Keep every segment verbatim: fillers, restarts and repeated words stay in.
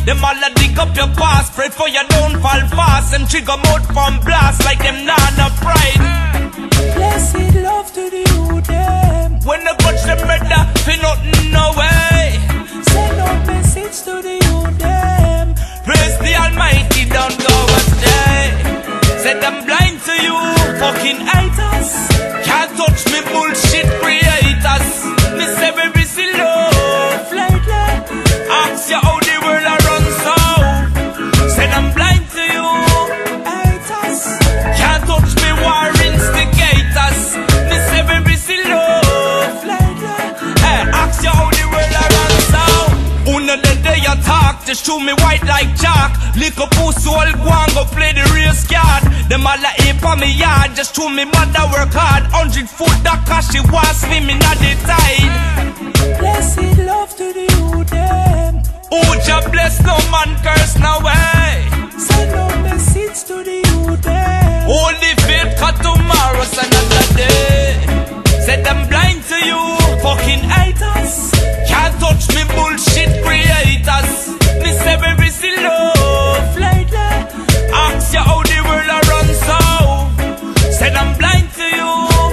Them all a dig up your past, pray for you don't fall fast, and trigger mode from blast like them nana pride. Blessed love to the youth them. When they touch them better, feel nothing no way. Send out message to the youth them. Praise the Almighty, don't go astray. Said I'm blind to you, fucking haters. Can't touch me bullshit creators. Me say we busy love lately. Ask you how the world a run so. Said I'm blind to you, Haters. can't touch me war instigators. Me say we busy love Lately. Hey, ask you how the world a run so. Una the day you talk, just show me white like chalk. Lick up pussy all go and go play the race card. Them all a ape on me yard, just show me mother work hard. Hundred foot that cause she was swimming at the tide. Blessed love to the youth them. Oh, Jah bless, no man curse no way. Send out message to the youth them. Holy faith, cause tomorrow's another day. Said I'm blind to you, fucking haters. Can't touch me bullshit creators. Me say we busy love lately. Ask you how the world a run so. Said I'm blind to you,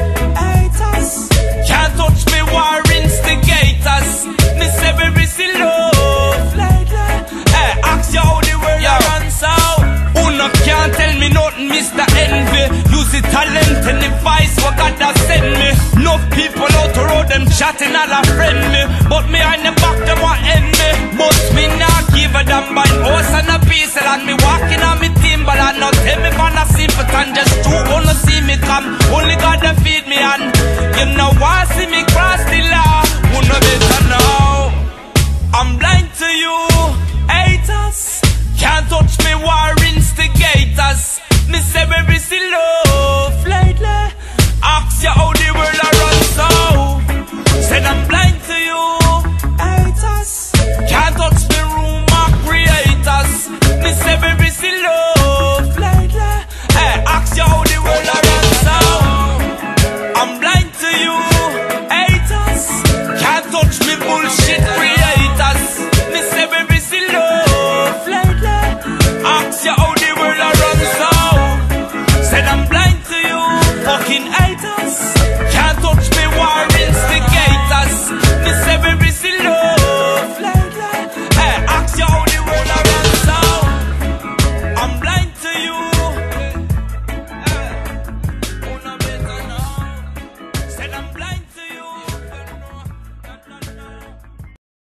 Haters. can't touch me war instigators. Me say we busy love Lately. Hey, ask you how the world a run so. Uno can't tell me nothing, Mister Envy. Use the talent and the vice what God has sent me. Enough people out the road, them chatting all a friend me. But me on the back, them want end me. But me not give a damn by horse and a piece. And me walking on me team, but I not tell me man a simple and just two wanna see me come. Only God that feed me and you know why see me cross the law. Who know better now? I'm blind to you, haters. Can't touch me war instigators. Me say we busy love lately. Ask you how the world a run so. Said I'm